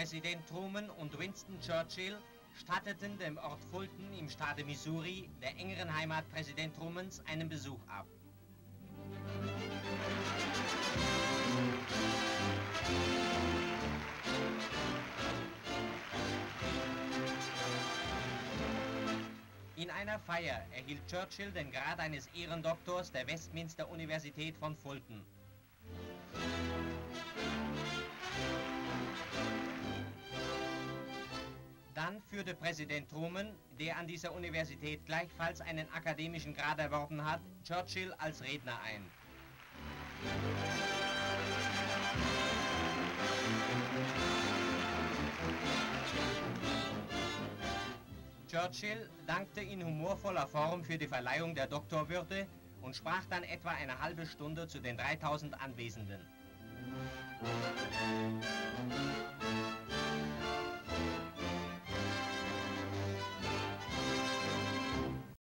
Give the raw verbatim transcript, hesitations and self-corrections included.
Präsident Truman und Winston Churchill statteten dem Ort Fulton im Staate Missouri, der engeren Heimat Präsident Trumans, einen Besuch ab. In einer Feier erhielt Churchill den Grad eines Ehrendoktors der Westminster-Universität von Fulton. Dann führte Präsident Truman, der an dieser Universität gleichfalls einen akademischen Grad erworben hat, Churchill als Redner ein. Churchill dankte in humorvoller Form für die Verleihung der Doktorwürde und sprach dann etwa eine halbe Stunde zu den dreitausend Anwesenden.